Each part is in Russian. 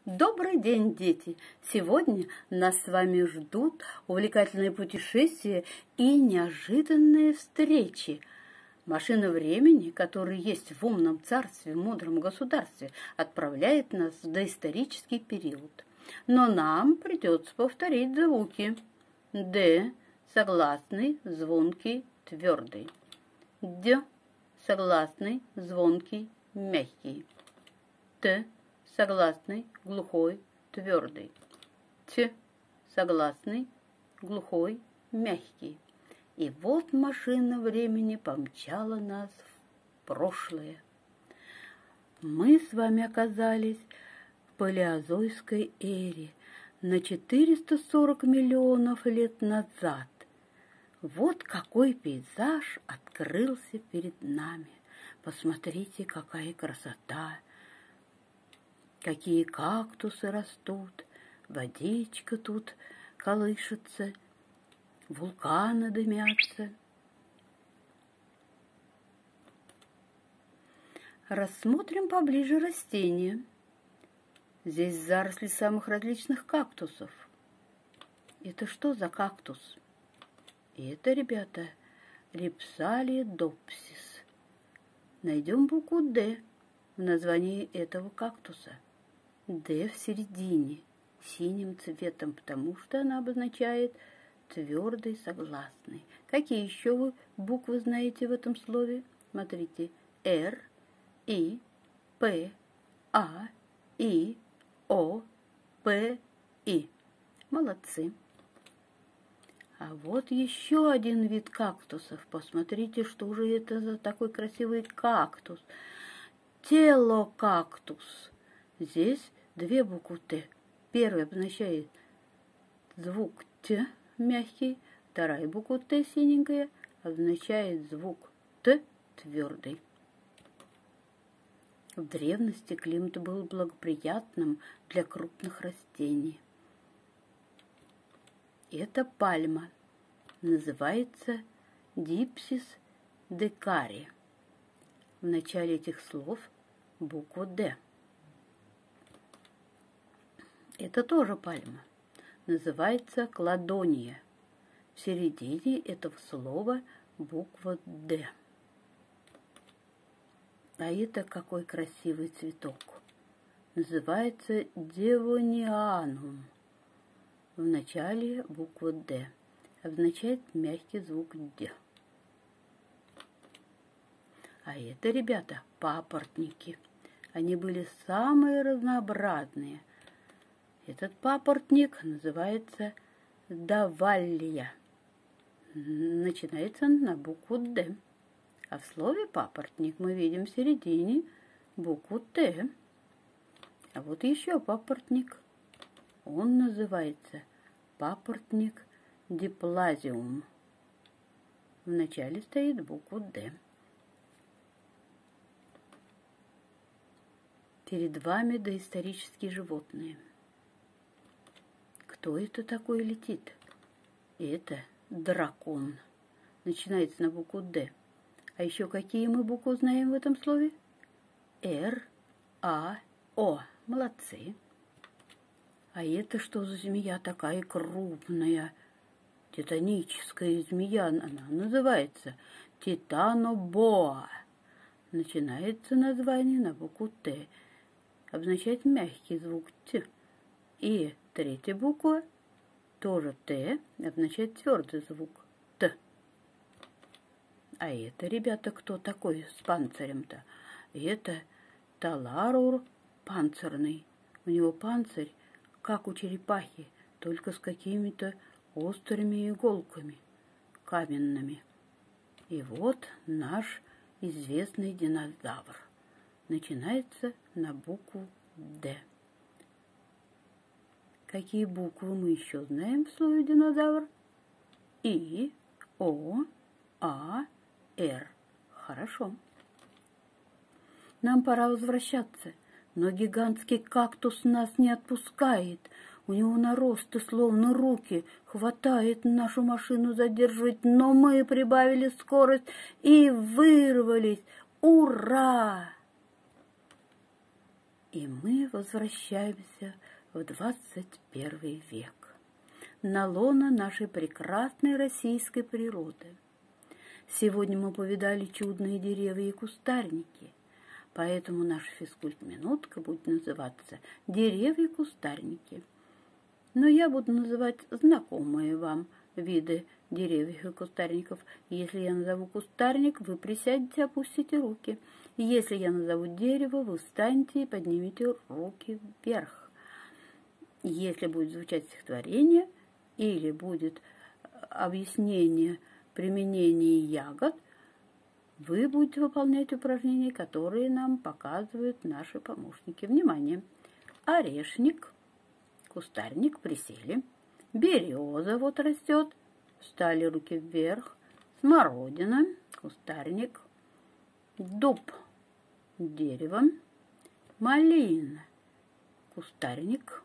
Добрый день, дети! Сегодня нас с вами ждут увлекательные путешествия и неожиданные встречи. Машина времени, которая есть в умном царстве, в мудром государстве, отправляет нас в доисторический период. Но нам придется повторить звуки. Д – согласный, звонкий, твердый. Д – согласный, звонкий, мягкий. Т – согласный, глухой, твердый. Т – согласный, глухой, мягкий. И вот машина времени помчала нас в прошлое. Мы с вами оказались в палеозойской эре на 440 миллионов лет назад. Вот какой пейзаж открылся перед нами. Посмотрите, какая красота! Какие кактусы растут, водичка тут колышется, вулканы дымятся. Рассмотрим поближе растения. Здесь заросли самых различных кактусов. Это что за кактус? Это, ребята, Рипсалия допсис. Найдем букву «Д» в названии этого кактуса. «Д» в середине, синим цветом, потому что она обозначает твердый согласный. Какие еще вы буквы знаете в этом слове? Смотрите. Р, И, П, А, И, О, П, И. Молодцы. А вот еще один вид кактусов. Посмотрите, что же это за такой красивый кактус. Телокактус. Здесь две буквы Т. Первая обозначает звук Т, мягкий. Вторая буква Т, синенькая, обозначает звук Т, твердый. В древности климат был благоприятным для крупных растений. Это пальма. Называется Дипсис декари. В начале этих слов буква «Д». Это тоже пальма. Называется кладония. В середине этого слова буква «Д». А это какой красивый цветок. Называется девонианум. В начале буква «Д». Обозначает мягкий звук «Д». А это, ребята, папоротники. Они были самые разнообразные. Этот папоротник называется давалия. Начинается на букву «Д». А в слове папоротник мы видим в середине букву «Т». А вот еще папоротник. Он называется папоротник диплазиум. В начале стоит буква «Д». Перед вами доисторические животные. Кто это такой летит? Это дракон. Начинается на букву «Д». А еще какие мы буквы знаем в этом слове? Р, А, О. Молодцы. А это что за змея такая крупная? Титаническая змея. Она называется титанобоа. Начинается название на букву «Т». Обозначает мягкий звук «Т». И третья буква, тоже «Т», обозначает твердый звук «Т». А это, ребята, кто такой с панцирем-то? Это таларур панцирный. У него панцирь, как у черепахи, только с какими-то острыми иголками, каменными. И вот наш известный динозавр. Начинается на букву «Д». Какие буквы мы еще знаем в слове динозавр? И, О, А, Р. Хорошо. Нам пора возвращаться, но гигантский кактус нас не отпускает. У него наросты, словно руки, хватает нашу машину задерживать, но мы прибавили скорость и вырвались. Ура! И мы возвращаемся в 21 век, на лоно нашей прекрасной российской природы. Сегодня мы повидали чудные деревья и кустарники, поэтому наша физкульт-минутка будет называться «Деревья и кустарники». Но я буду называть знакомые вам виды деревьев и кустарников. Если я назову кустарник, вы присядете и опустите руки. Если я назову дерево, вы встанете и поднимите руки вверх. Если будет звучать стихотворение или будет объяснение применения ягод, вы будете выполнять упражнения, которые нам показывают наши помощники. Внимание! Орешник, кустарник, присели. Береза вот растет, встали руки вверх. Смородина, кустарник. Дуб, дерево. Малина, кустарник.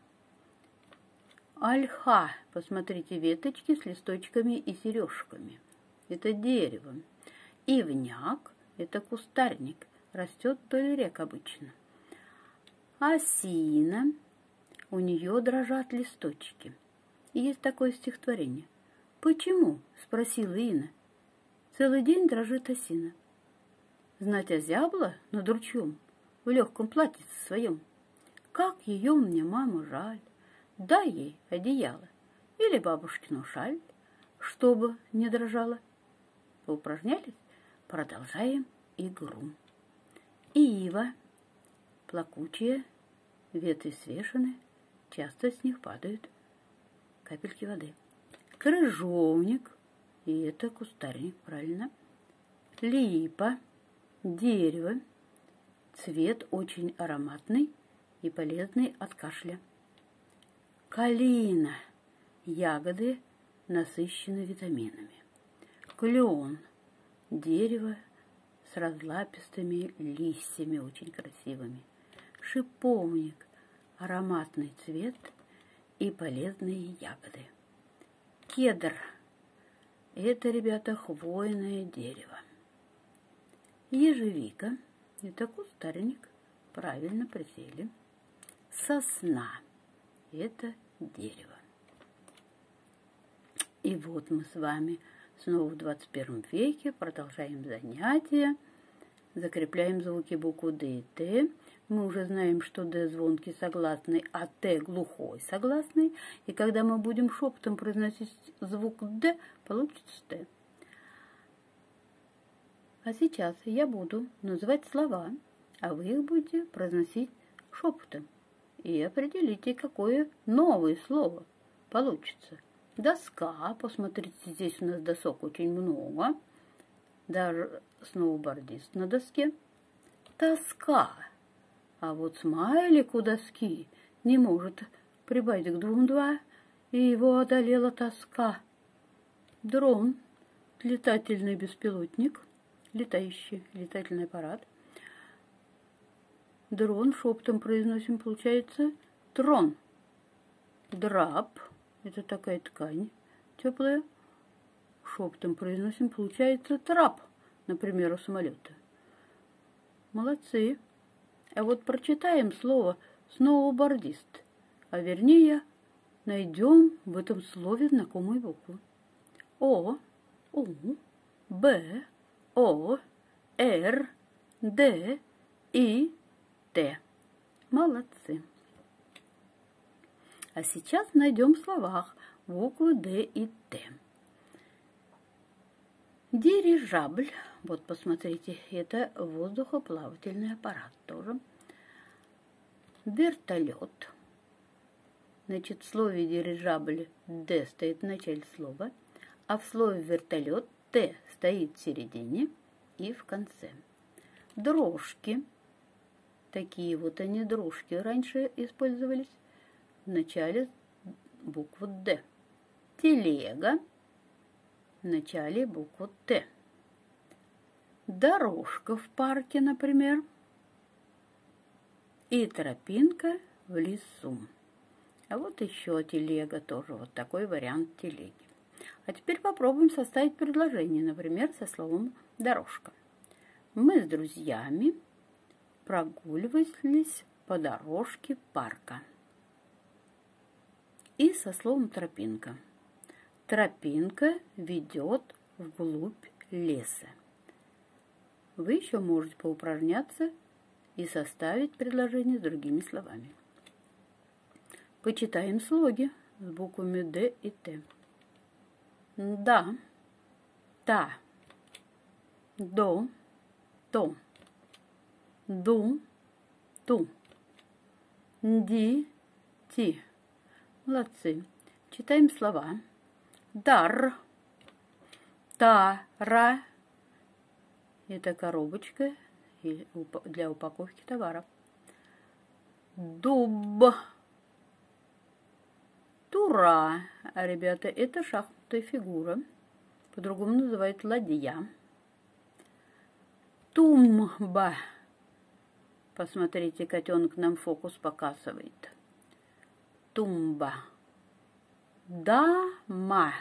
Ольха, посмотрите, веточки с листочками и сережками. Это дерево. Ивняк – это кустарник, растет вдоль рек обычно. Осина, у нее дрожат листочки. Есть такое стихотворение. «Почему?» – спросила Ина. «Целый день дрожит осина. Знать озябла над ручьем в легком платьице своем. Как ее мне, мама, жаль. Дай ей одеяло или бабушкину шаль, чтобы не дрожала». Поупражнялись? Продолжаем игру. Ива, плакучие, ветви свешены, часто с них падают капельки воды. Крыжовник, и это кустарник, правильно. Липа, дерево, цвет очень ароматный и полезный от кашля. Калина, ягоды насыщены витаминами. Клен, дерево с разлапистыми листьями, очень красивыми. Шиповник, ароматный цвет и полезные ягоды. Кедр, это, ребята, хвойное дерево. Ежевика, это кустарник, правильно присели. Сосна, это дерево. И вот мы с вами снова в 21 веке продолжаем занятия, закрепляем звуки буквы Д и Т. Мы уже знаем, что Д звонкий согласный, а Т глухой согласный. И когда мы будем шепотом произносить звук Д, получится Т. А сейчас я буду называть слова, а вы их будете произносить шепотом. И определите, какое новое слово получится. Доска, посмотрите, здесь у нас досок очень много. Даже сноубордист на доске. Тоска. А вот смайлик у доски не может прибавить к 2, и его одолела тоска. Дрон, летательный беспилотник, летающий летательный аппарат. Дрон шепотом произносим, получается трон. Драп, это такая ткань теплая. Шепотом произносим, получается трап, например, у самолета. Молодцы. А вот прочитаем слово сноубордист, а вернее найдем в этом слове знакомые буквы. О, У, Б, О, Р, Д, И, Т. Молодцы. А сейчас найдем в словах буквы Д и Т. Дирижабль, вот посмотрите, это воздухоплавательный аппарат тоже. Вертолет. Значит, в слове дирижабль Д стоит в начале слова, а в слове вертолет Т стоит в середине и в конце. Дрожки. Такие вот они, дрожки, раньше использовались в начале буквы Д. Телега. В начале букву Т. Дорожка в парке, например. И тропинка в лесу. А вот еще телега тоже, вот такой вариант телеги. А теперь попробуем составить предложение, например, со словом «дорожка». Мы с друзьями прогуливались по дорожке парка. И со словом тропинка. Тропинка ведет вглубь леса. Вы еще можете поупражняться и составить предложение с другими словами. Почитаем слоги с буквами Д и Т. Да, та, до, то, ду, ту, ди, ти. Молодцы. Читаем слова. Дар, тара. Это коробочка для упаковки товаров. Дуб. Тура. Ребята, это шахматная фигура. По-другому называют ладья. Тумба. Посмотрите, котенок нам фокус показывает. Тумба. Дама.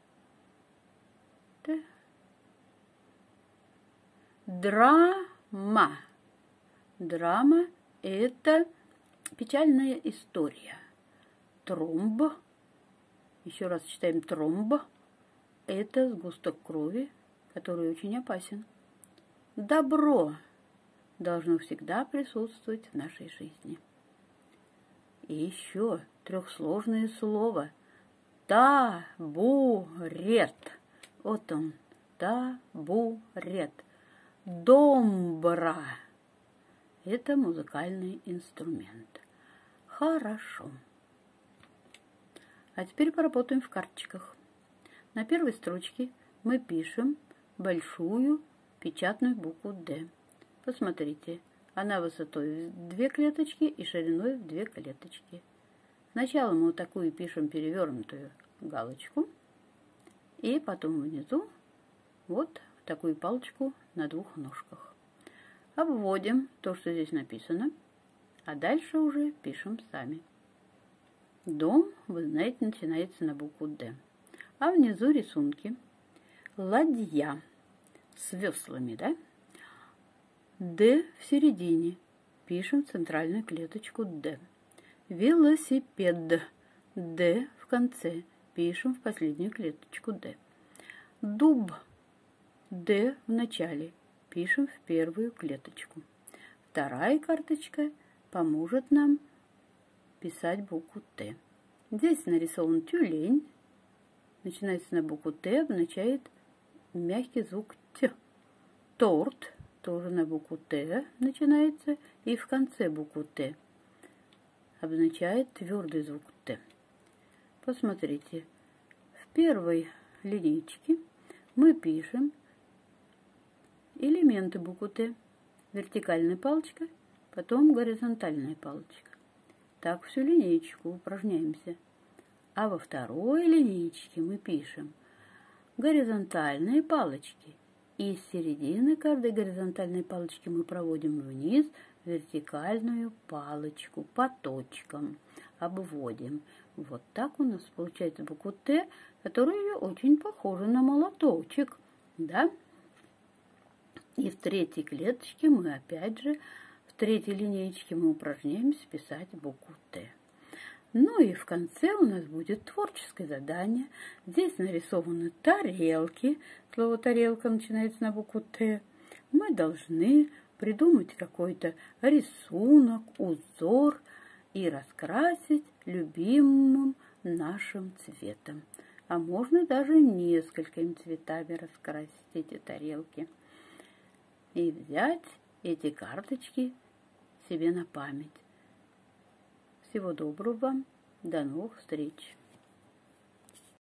Драма. Драма – это печальная история. Тромб. Еще раз читаем тромб. Это сгусток крови, который очень опасен. Добро должно всегда присутствовать в нашей жизни. И еще трехсложное слово. Табурет. Вот он. Табурет. Домбра. Это музыкальный инструмент. Хорошо. А теперь поработаем в карточках. На первой строчке мы пишем большую печатную букву «Д». Посмотрите, она высотой в 2 клеточки и шириной в 2 клеточки. Сначала мы вот такую пишем перевернутую галочку, и потом внизу вот такую палочку на 2 ножках. Обводим то, что здесь написано, а дальше уже пишем сами. Дом, вы знаете, начинается на букву «Д». А внизу рисунки. Ладья с веслами, да? «Д» в середине. Пишем центральную клеточку «Д». Велосипед. «Д» в конце. Пишем в последнюю клеточку «Д». Дуб. «Д» в начале. Пишем в первую клеточку. Вторая карточка поможет нам писать букву «Т». Здесь нарисован тюлень. Начинается на букву «Т», обозначает мягкий звук «Т». Торт тоже на букву «Т» начинается, и в конце букву «Т» обозначает твердый звук «Т». Посмотрите, в первой линейке мы пишем элементы буквы «Т». Вертикальная палочка, потом горизонтальная палочка. Так всю линеечку упражняемся. А во второй линеечке мы пишем горизонтальные палочки. И с середины каждой горизонтальной палочки мы проводим вниз вертикальную палочку по точкам. Обводим. Вот так у нас получается буква «Т», которая очень похожа на молоточек. Да? И в третьей клеточке мы опять же, в третьей линеечке мы упражняемся писать букву «Т». Ну и в конце у нас будет творческое задание. Здесь нарисованы тарелки. Слово «тарелка» начинается на букву «Т». Мы должны придумать какой-то рисунок, узор и раскрасить любимым нашим цветом. А можно даже несколькими цветами раскрасить эти тарелки. И взять эти карточки себе на память. Всего доброго вам. До новых встреч.